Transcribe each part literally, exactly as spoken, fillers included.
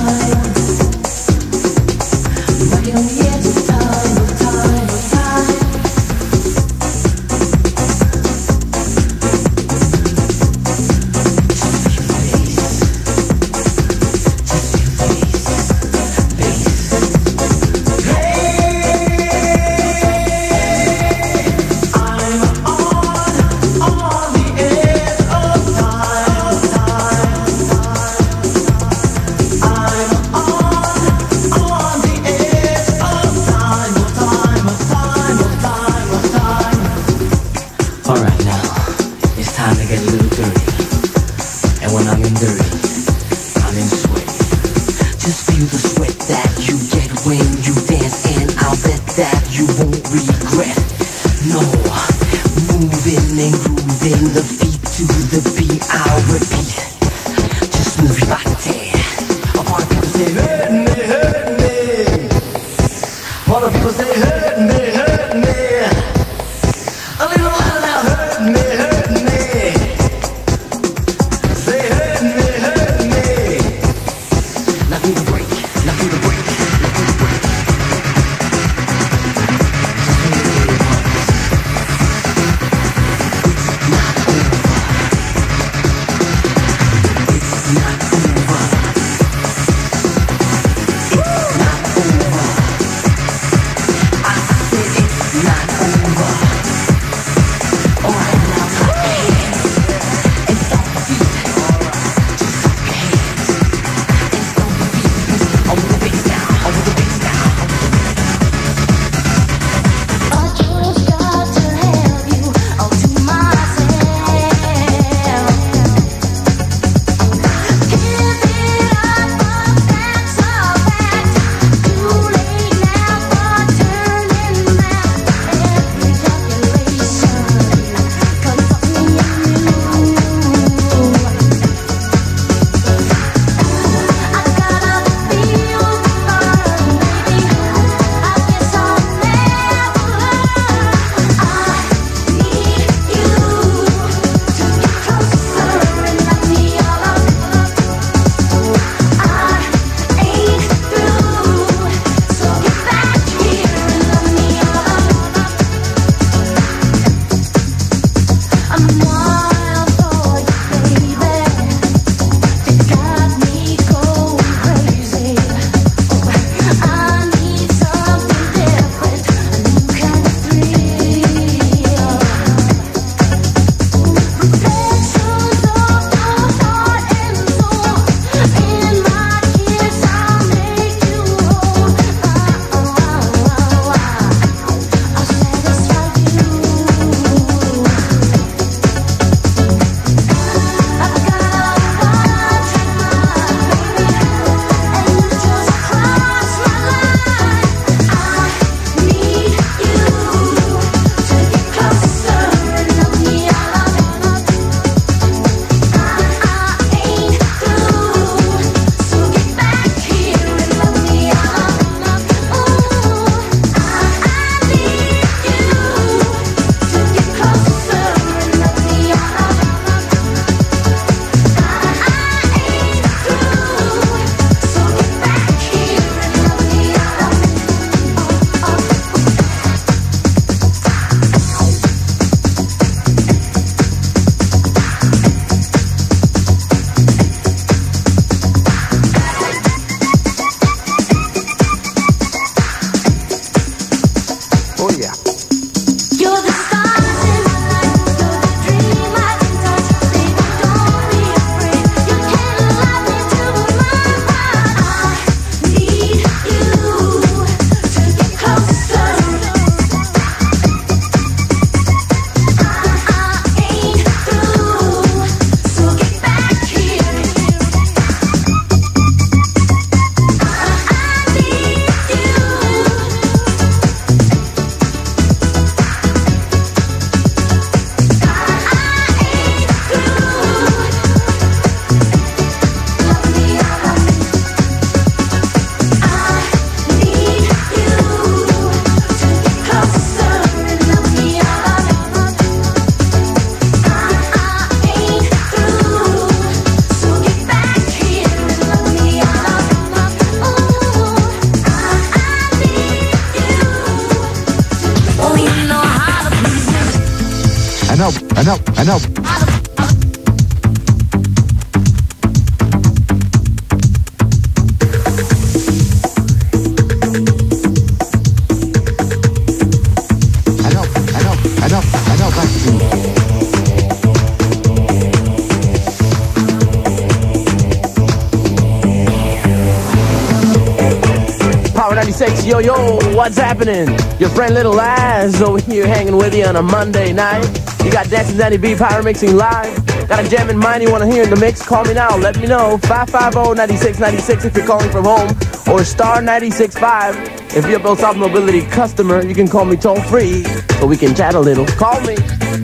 All the bass down. know, I know, I know. ninety-six, yo, yo, what's happening? Your friend Little Ass over here hanging with you on a Monday night. You got Dancing Danny B Power Mixing Live. Got a jam in mind you want to hear in the mix? Call me now, let me know. five five zero, nine six nine six if you're calling from home. Or star nine six five. If you're a Bill Soft Mobility customer, you can call me toll free so we can chat a little. Call me.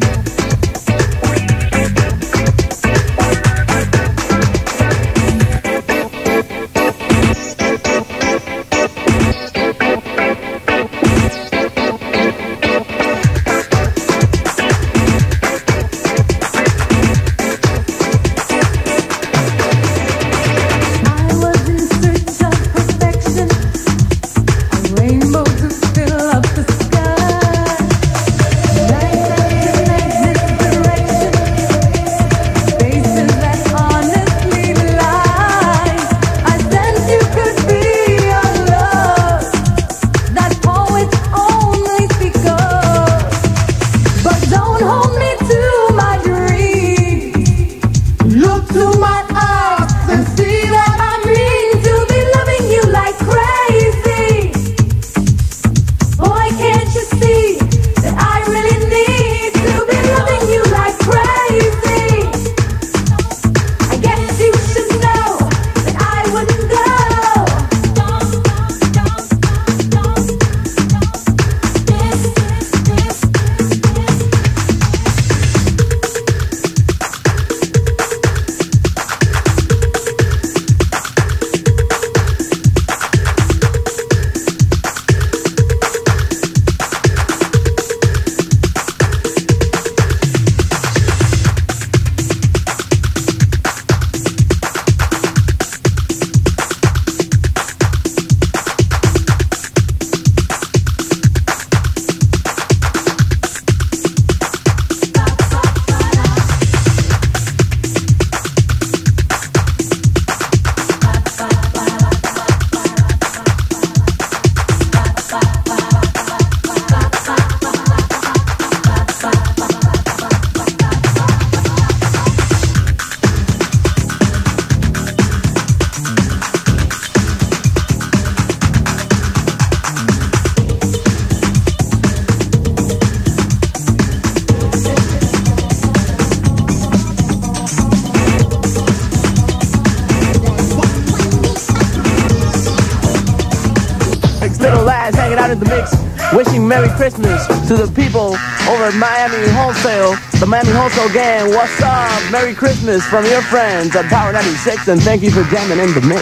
In the mix, wishing Merry Christmas to the people over at Miami Wholesale, the Miami Wholesale gang. What's up? Merry Christmas from your friends at Power ninety-six, and thank you for jamming in the mix.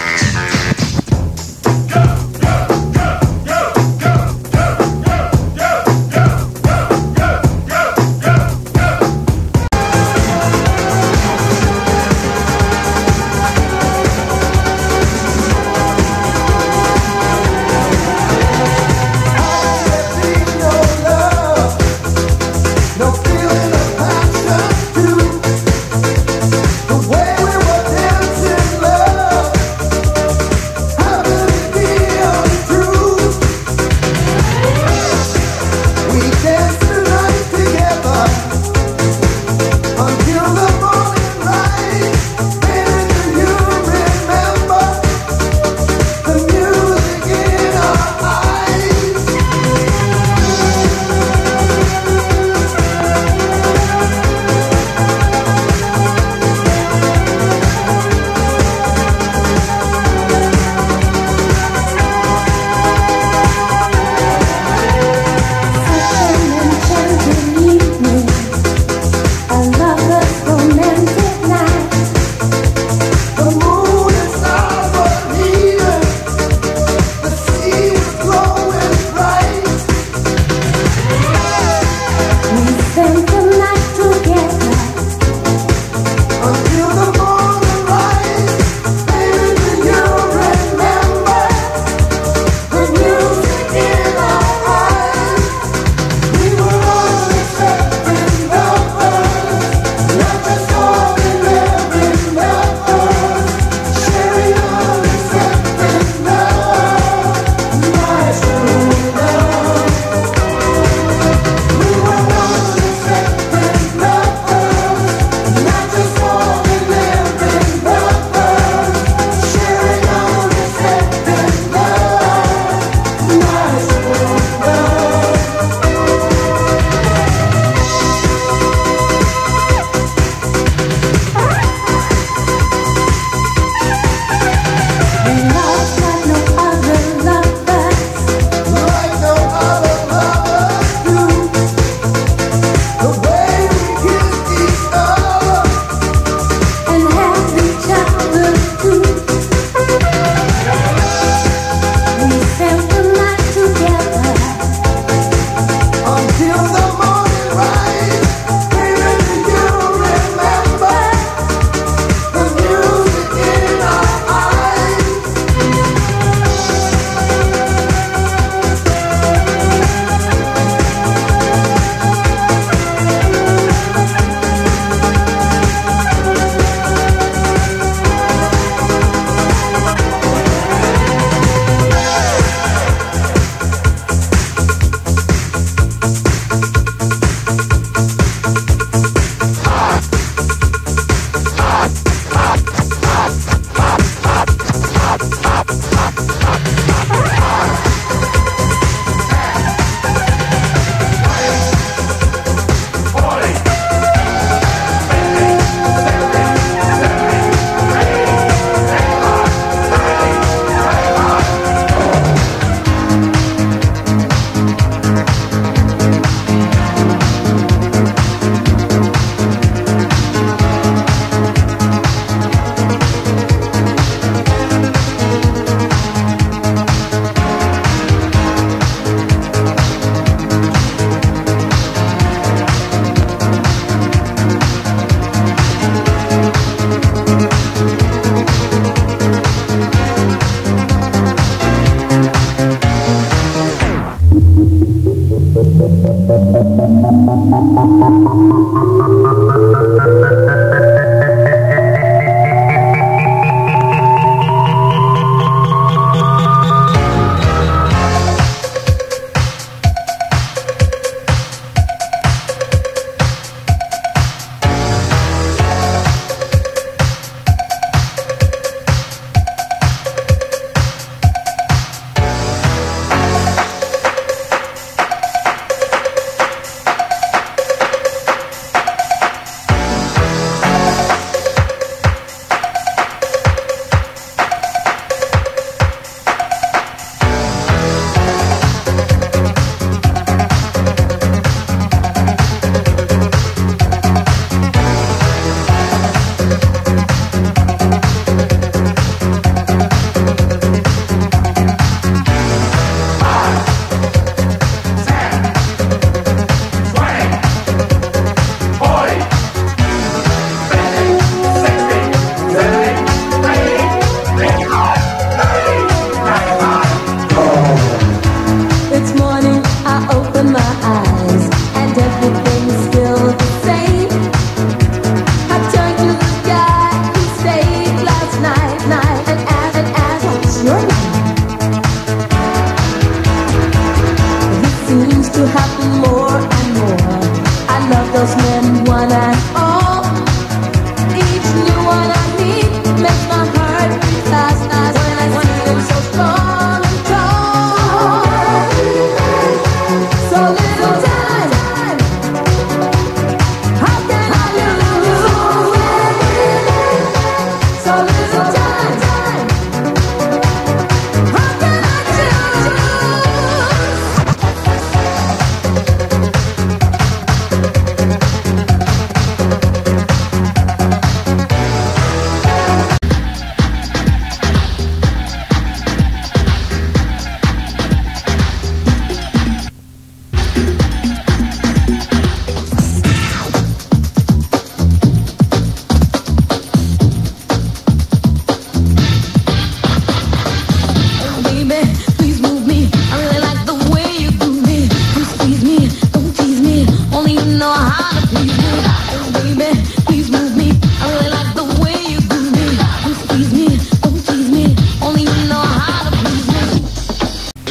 The way we were dancing, love.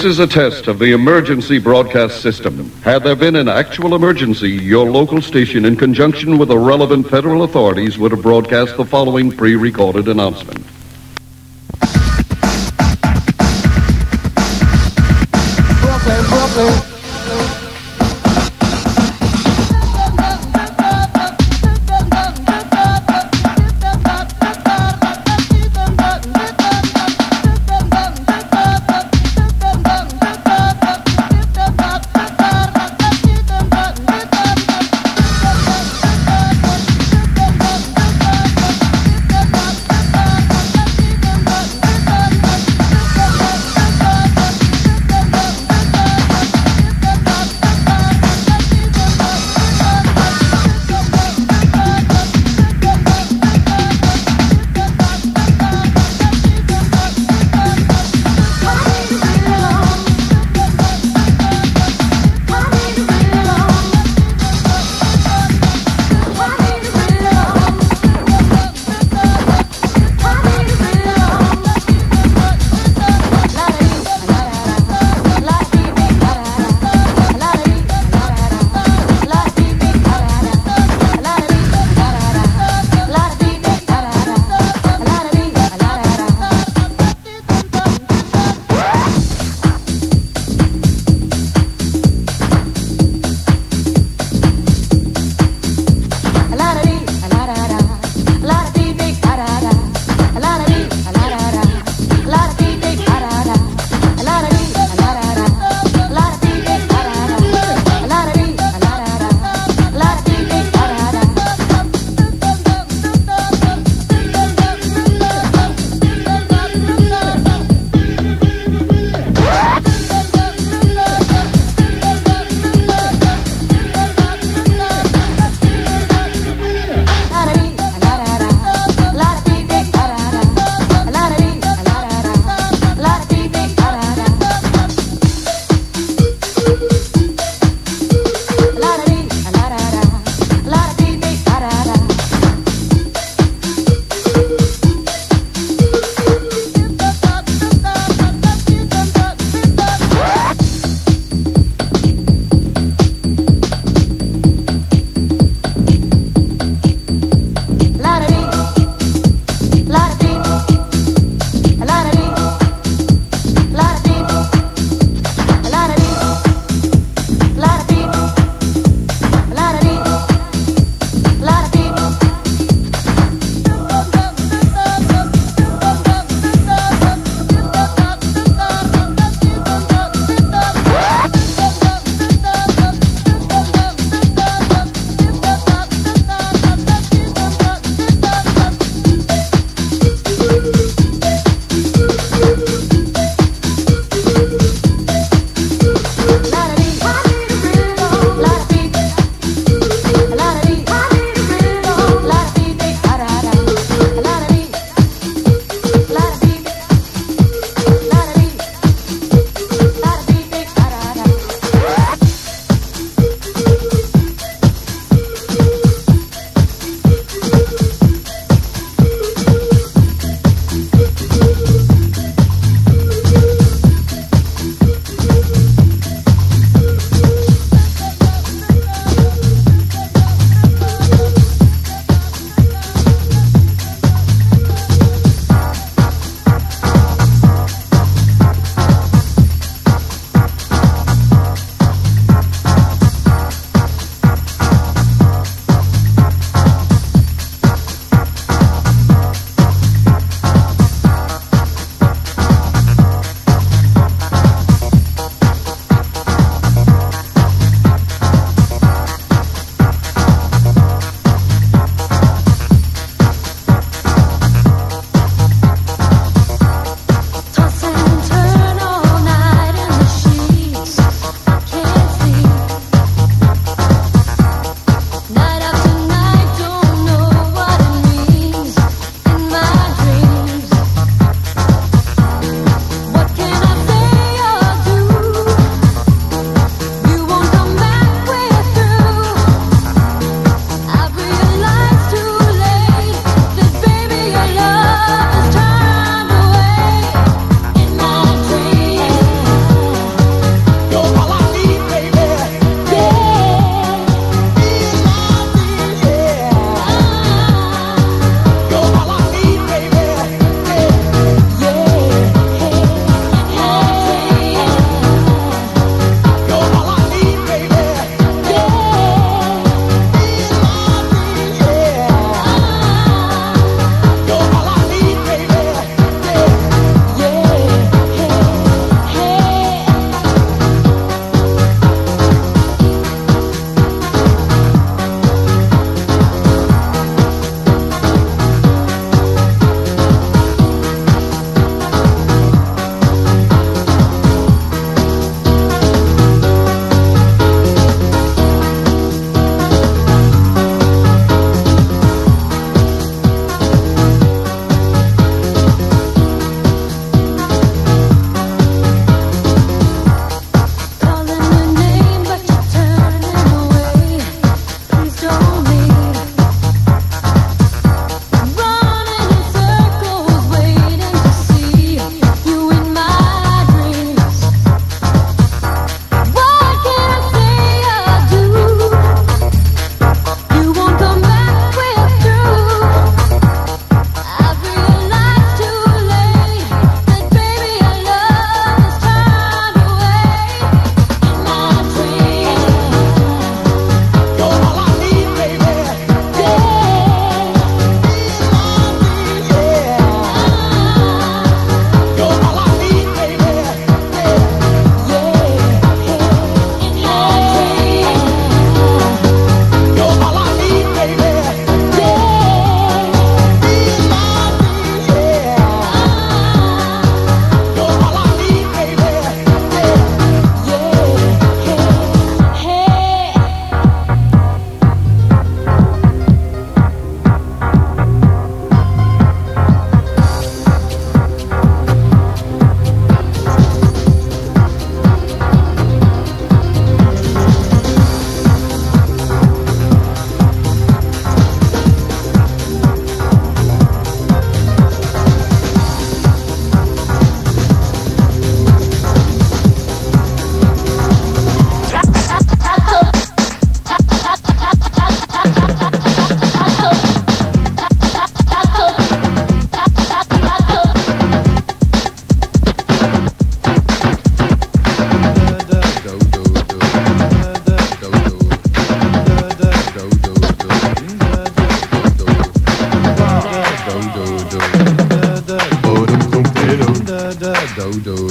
This is a test of the emergency broadcast system. Had there been an actual emergency, your local station, in conjunction with the relevant federal authorities, would have broadcast the following pre-recorded announcement. Brooklyn, Brooklyn.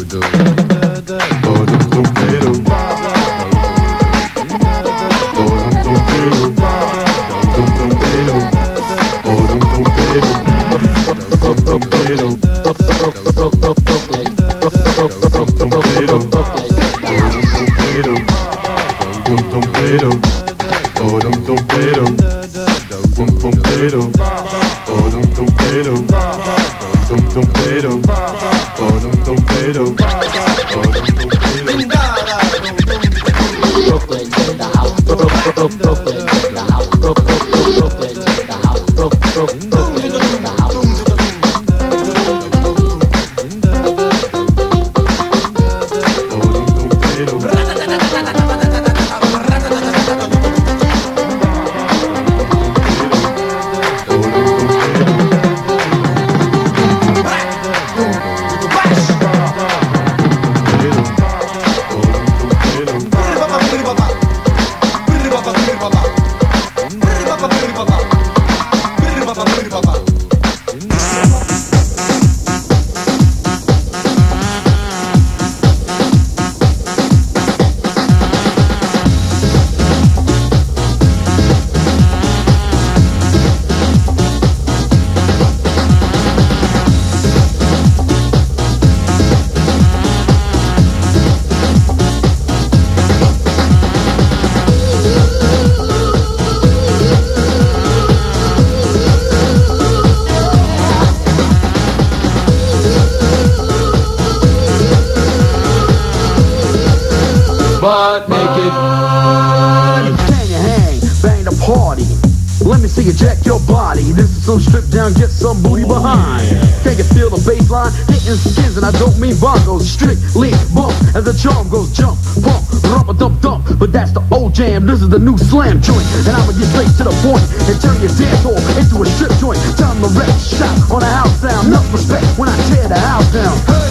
Butt naked. Can you hang, bang the party? Let me see you jack your body. This is some strip down, get some booty behind. Can you feel the bass line hitting skins? And I don't mean bongos, strictly bump. As the charm goes jump, pump, rump a dump dump. But that's the old jam, this is the new slam joint. And I'ma get straight to the point and turn your dance hall into a strip joint. Time to wreck shop on a house sound. Enough respect when I tear the house down.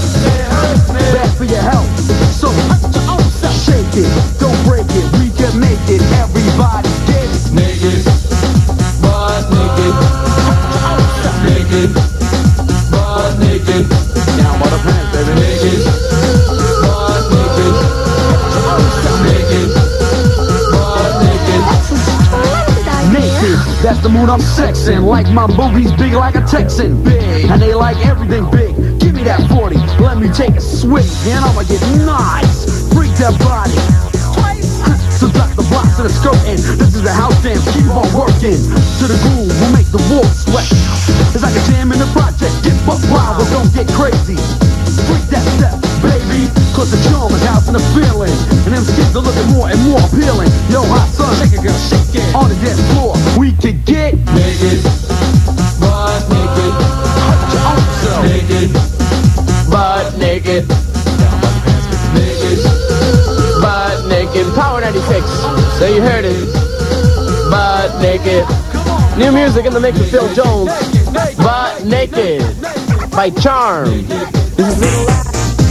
Bad for your health, so shake it, don't break it, we can make it. Everybody gets Naked. Butt naked. Naked. Butt naked. down by the pants, baby. Naked. Butt naked. Naked. Butt naked. Naked, that's the mood I'm sexing. Like my boobies big like a Texan. Big, and they like everything big. Give me that forty, let me take a swig. And I'ma get nice, freak that body. So drop the blocks and the skirt in. This is the house dance, keep on working. To the groove, we'll make the wall sweat. It's like a jam in the project. Get buck wild, but don't get crazy. Freak that step, baby. Cause the charm is house in the feeling. And them skins are looking more and more appealing. Yo, hot son, shake it, girl, shake it. On the dance floor, we can get Naked. Butt naked. your own self. Naked. Butt naked, Naked. butt naked. Power ninety-six. So you heard it. Butt naked. New music in the mix with Phil Jones. Butt naked by Charm. This is Little Laugh.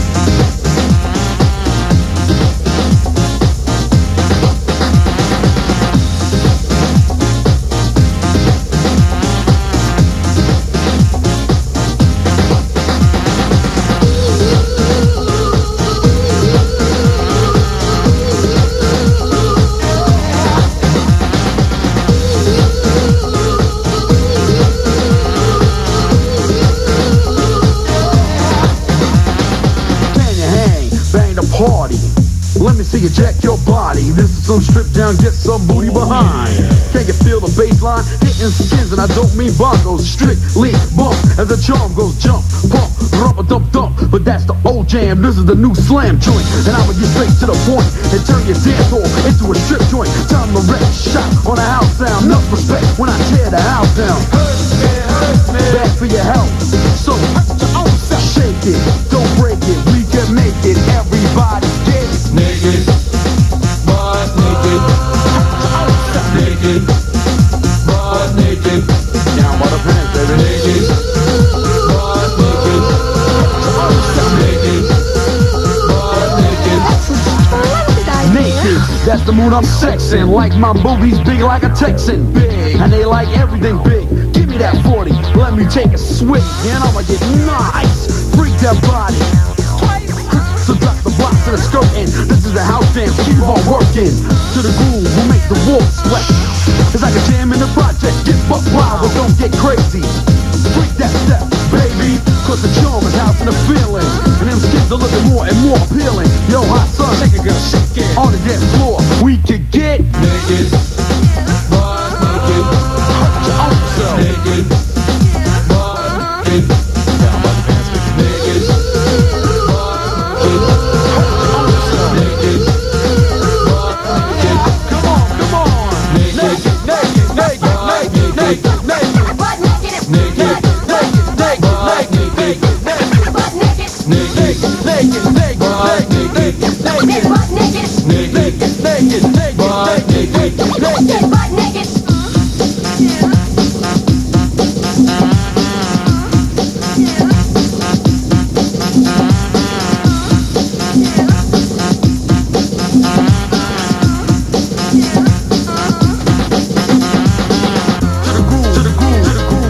Party. Let me see you jack your body. This is some strip down, get some booty behind. Can you feel the bass line hitting skins? And I don't mean bongos, strictly bump. As the charm goes jump, pump, rump a dump dump. But that's the old jam, this is the new slam joint. And I'ma get straight to the point and turn your dance hall into a strip joint. Time to wreck shop on a house sound. Enough respect when I tear the house down. Bad for your health, so shake it, don't break it, we can make it. Everybody gets Naked. Butt naked. Naked. Butt naked. down by the pants, baby. Naked. Butt naked. Naked. Butt naked. Naked, that's the mood I'm sexing. Like my boobies big like a Texan. Big, and they like everything big. Give me that forty, let me take a swig. And I'ma get nice, freak that body. skirting. This is the house dance, keep on working. To the groove, we'll make the wolf sweat. It's like a jam in the project, get buck wild, but don't get crazy. Freak that step, baby, cause the charm is house in the feeling. And them skins are looking more and more appealing. Yo, hot son, shake it, girl, shake it. On the dance floor, we could get naked, butt naked, hurt your own self. naked, butt naked, down by the pants, naked, butt naked, naked, butt naked. Come on, come on. Naked, naked, naked, naked, naked, naked. Butt naked. naked, Naked, naked, butt naked, naked, naked. Butt naked. naked, Naked, naked, butt naked, naked, naked, Butt naked. naked. naked, Naked, naked, naked, butt naked, naked. naked, naked. Butt naked. To the groove, to the groove, to the groove.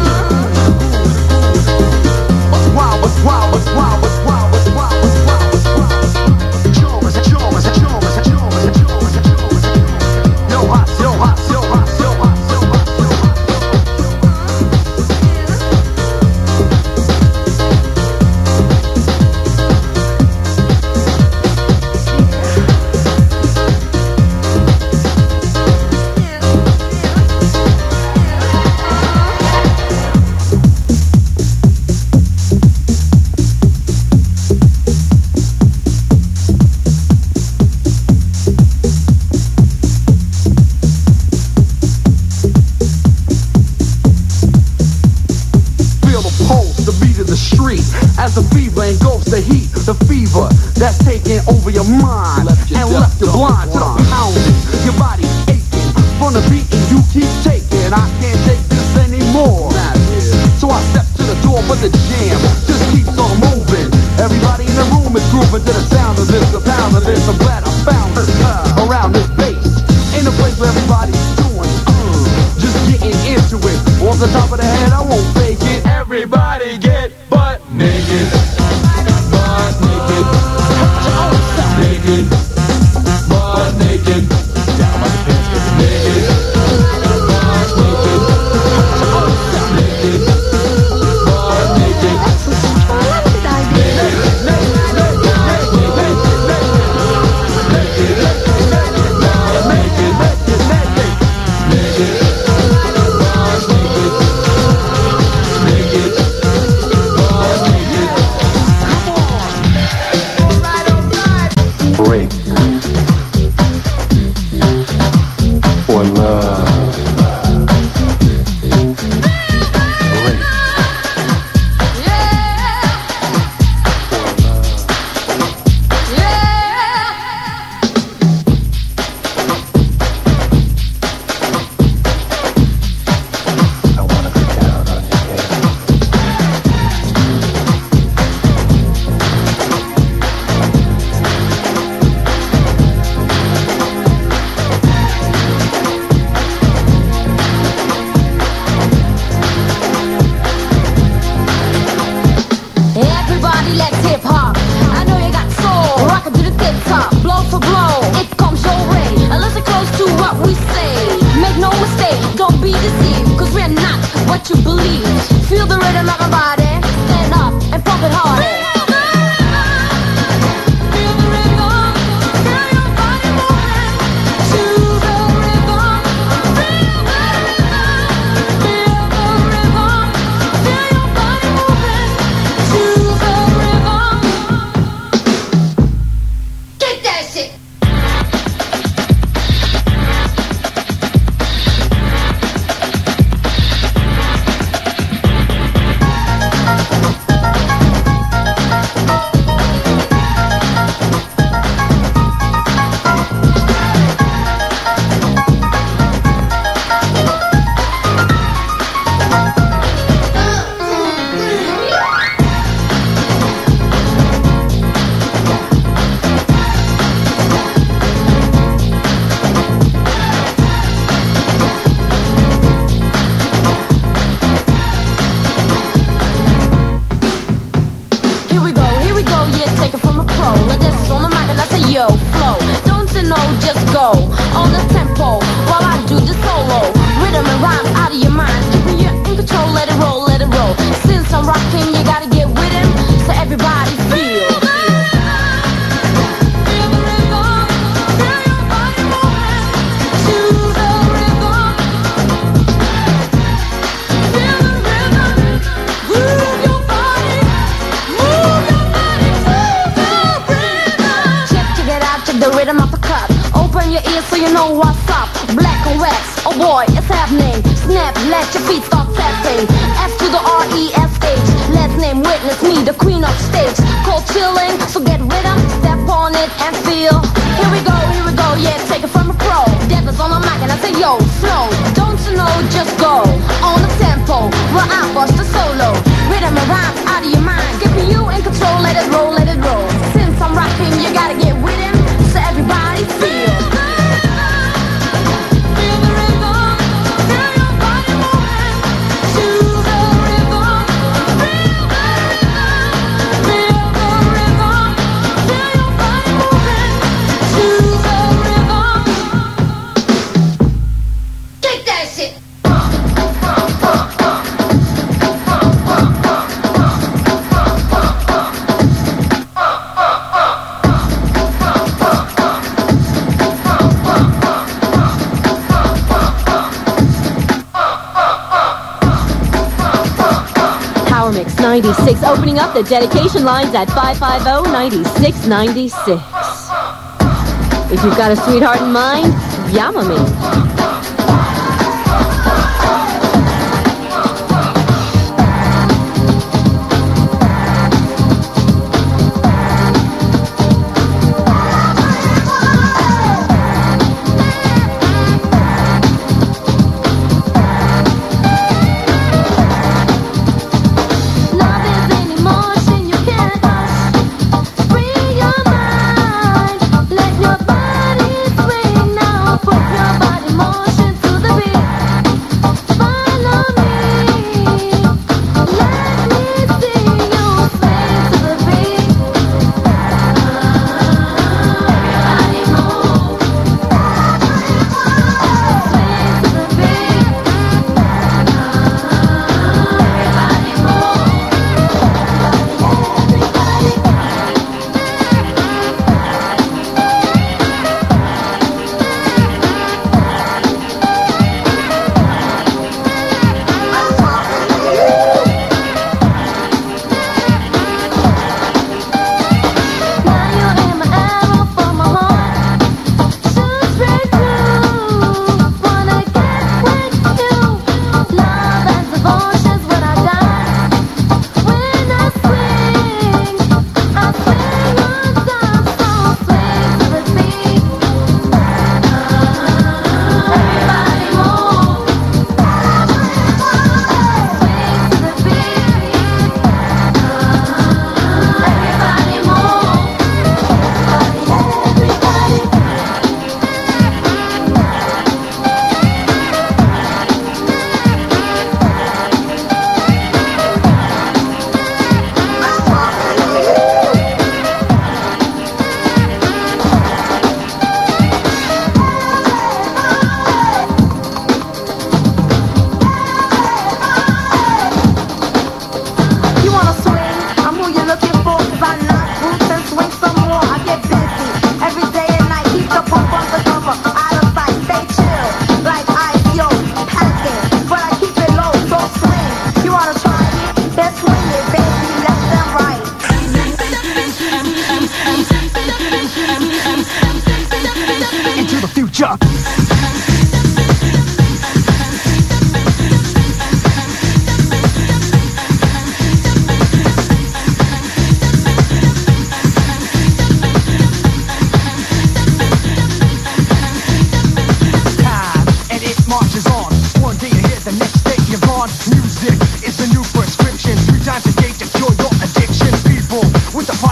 Wow, but wow, but wow, but wow, but wow, but wow, but wow. Charmers, charmers, charmers, charmers, charmers, charmers. Yo, hot, yo, hot, yo, hot, yo, hot, yo, hot, yo, feel the pulse, the beat of the street. As the fever engulfs the heat, the fever that's taking over your mind and left you blind to the pounding. Your body aching from the beating you keep taking. I can't take this anymore. So I step to the door, but the jam just keeps on moving. Everybody in the room is grooving to the sound of this, the pound of this. I'm glad I found it around this bass. In a place where everybody's doing, uh, just getting into it. Off the top of the head, I won't fake it. Everybody get butt Naked, butt naked, naked, butt naked, down by the pants, naked, butt naked, naked, butt naked, Break for love. Break I wanna get down on your head. Everybody, let's hip hop. I know you got soul. Rock it to the tip top. Blow for blow. It comes your way. And listen close to what we say. Make no mistake. Don't be deceived. Cause we're not what you believe. Feel the rhythm of our body. Stand up and pump it harder. Feel the rhythm. Feel your body moving to the rhythm. Feel the rhythm. Feel the rhythm. Feel your body moving to the rhythm. Get that shit. yo, flow. Don't you know, just go on the tempo while I do the solo. Rhythm and rhyme out of your mind. When you're in control, let it roll, let it roll. Since I'm rocking, you gotta get with him, so everybody feel. The rhythm of the cut. Open your ears so you know what's up. Black and wax, oh boy, it's happening. Snap, let your feet start tapping. S to the R E S H. Let's name witness me, the queen of stage. Cold chilling, so get rhythm, step on it and feel. Here we go, here we go, yeah, take it from a pro. Devil's on the mic and I say yo, flow. Don't you know, just go on the tempo while I bust the solo. Rhythm and rhyme out of your mind. Give me you in control, let it roll, let it roll. Since I'm rocking, you gotta get with him. So everybody feel. Feel the rhythm. Feel your body moving to the rhythm. Feel the rhythm. Feel the rhythm. Feel your body moving to the rhythm. Take that shit. ninety-six, opening up the dedication lines at five five zero, nine six nine six. If you've got a sweetheart in mind, yama me.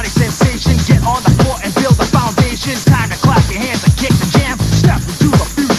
Sensation, get on the floor and build a foundation. Time to clap your hands and kick the jam. Step into the future.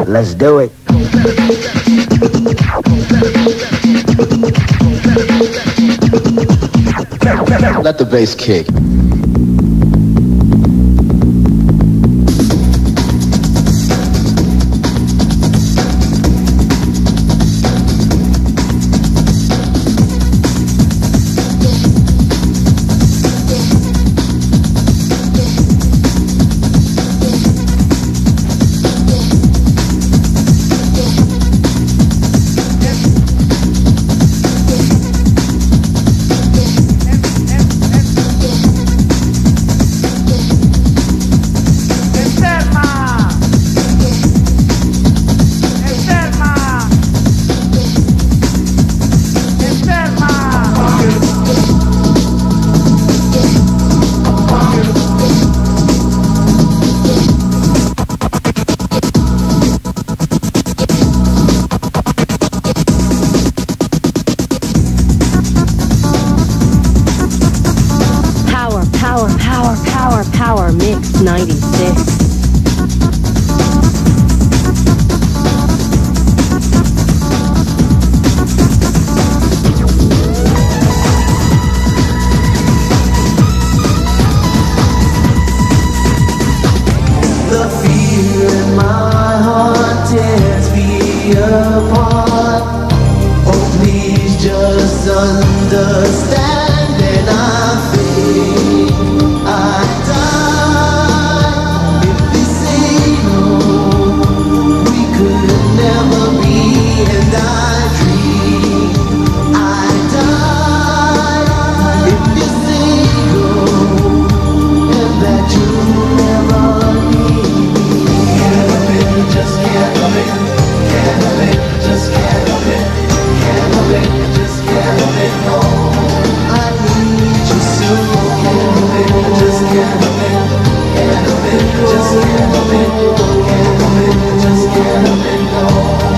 Let's do it. Let the bass kick. ninety-six. The fear in my heart tears me apart. Oh, please just understand, and I think I die if you say no. We could never be, and I dream I die if you say go, and that you never need me. Can't help it, just can't help it. Can't help it, just can't help it. Can't help it, just can't help it, no. I need you so. Can't help it, just can't help it. Can't help it, just can't help it. Can't help it, just can't help it, no.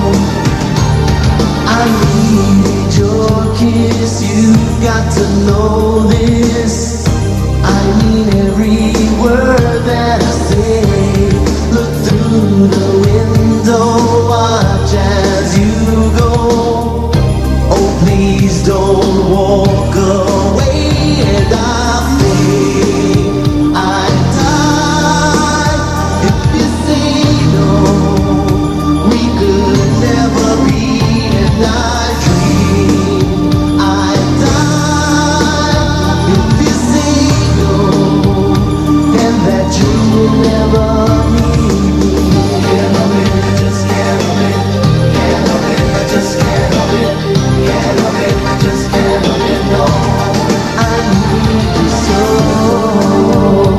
I need your kiss, you've got to know this. I mean every word that I say. Look through the window, watch as you go. Oh, please don't walk away, and I think I die if you say no. We could never be, and I dream I die if you say no, and that you'll never need me. Can't help it, just can't help it. Can't help it, I just can't help it. Can't help it, I just can't help it, no. I need you so.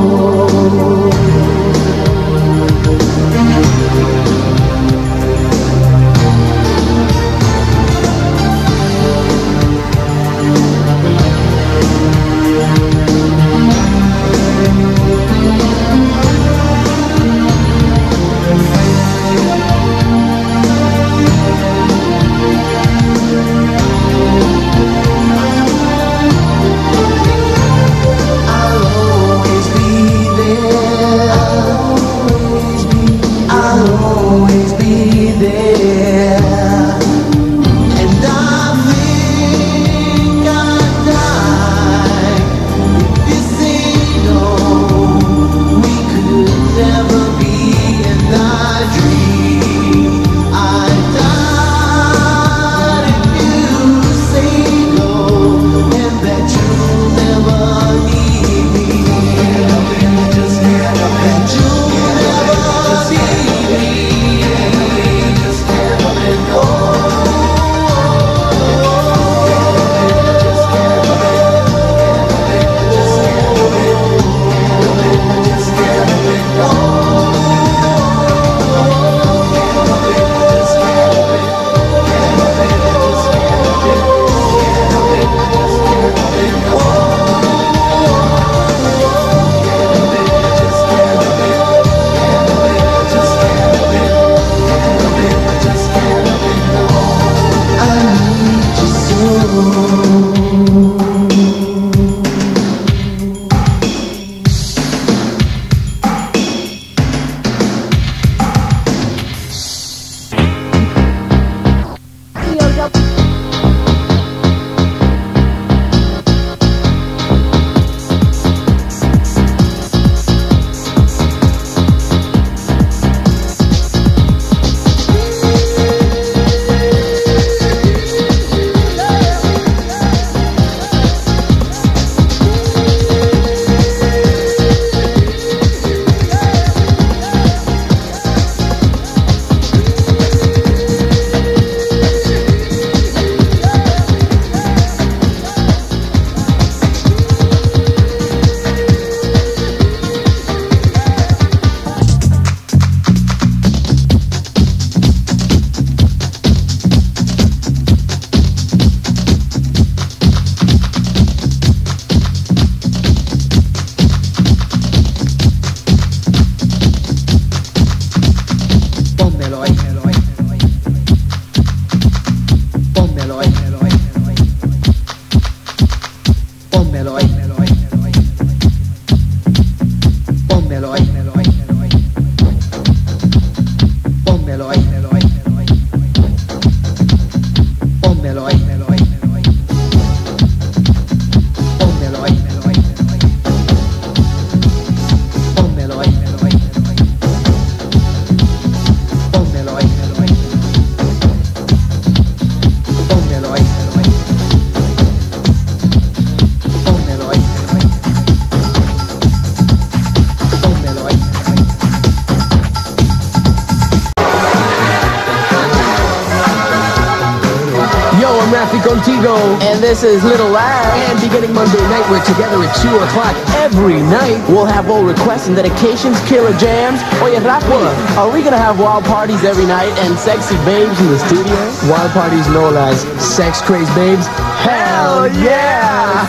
Contigo, and this is Little Lad. And beginning Monday night, we're together at two o'clock every night. We'll have all requests and dedications, killer jams. Oye, Rafa, are we gonna have wild parties every night and sexy babes in the studio? Wild parties known as sex crazed babes? Hell yeah!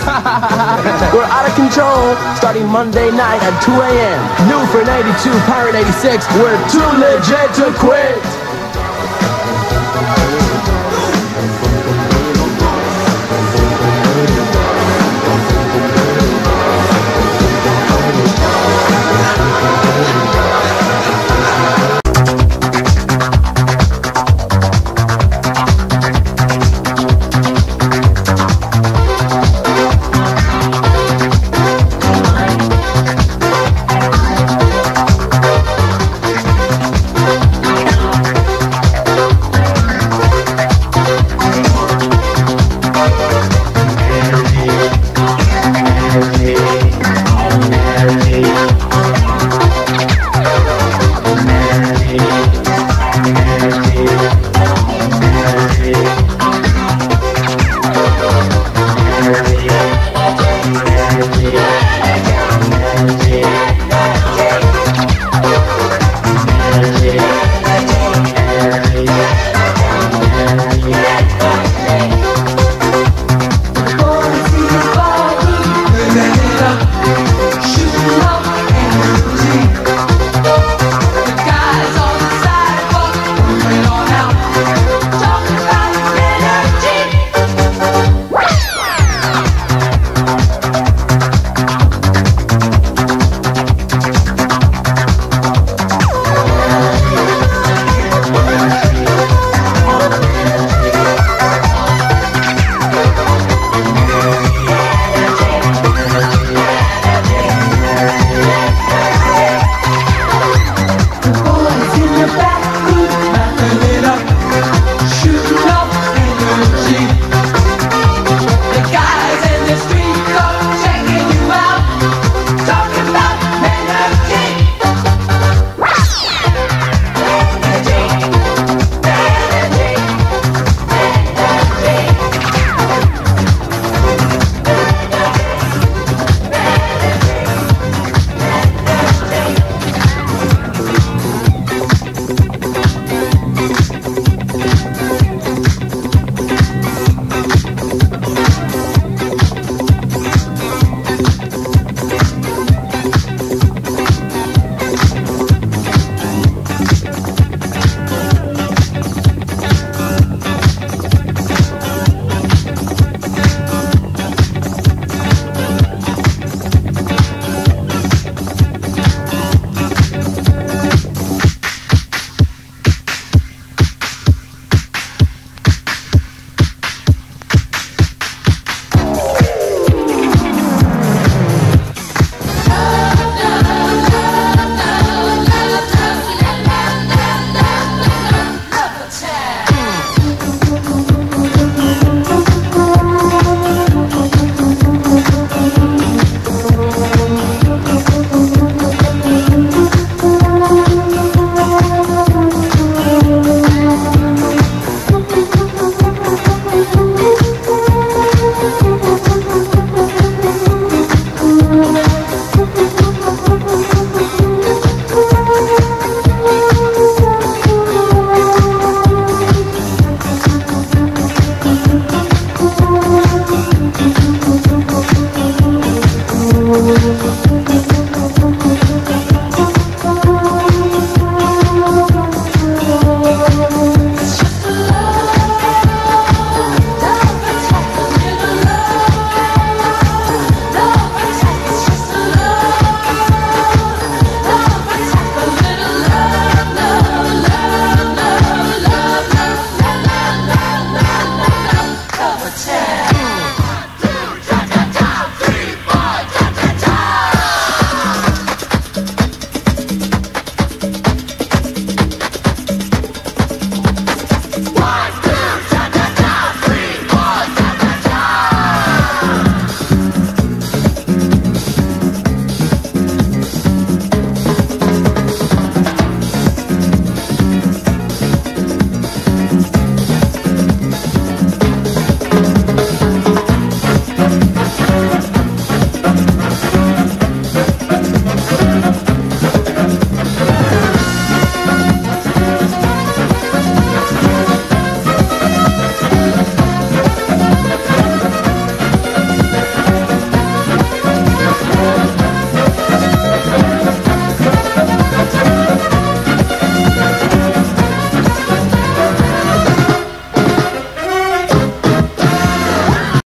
We're out of control, starting Monday night at two a m New for ninety-two, Pirate eighty-six, we're too legit to quit.